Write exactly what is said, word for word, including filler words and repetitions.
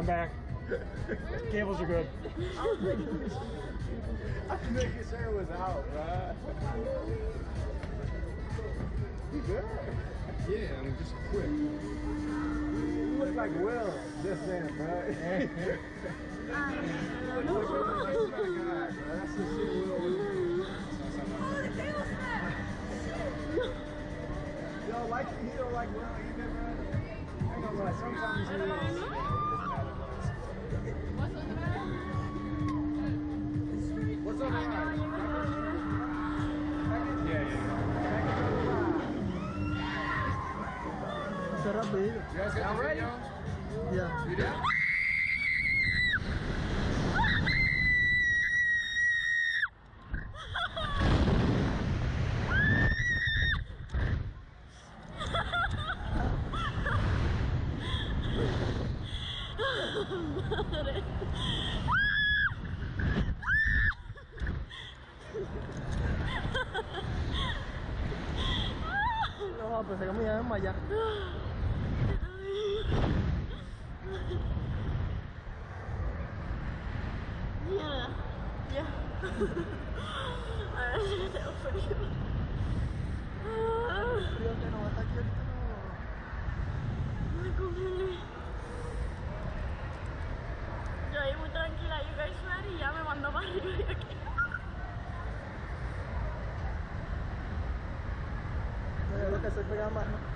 I'm back. Cables are good. I'm making sure it was out, bro. You good? Yeah, I'm just quick. You look like Will just then, bro. You look like Will. That's the shit Will would do. You don't like you don't like Will either, bro. I ain't gonna lie, sometimes he is. What's on the matter? What's on the line? Yeah, yeah. Sarap eh. You guys got the video? Yeah. You did? No, pensé que me iba a desmayar. Yeah, yeah. Ahora sí tengo frío. Frío que no va a estar aquí ahorita, no. Me congelé. Yo ahí muy tranquila, you guys ready, y ya me mandó para arriba y aquí. No, yo lo que soy pegada más, ¿no?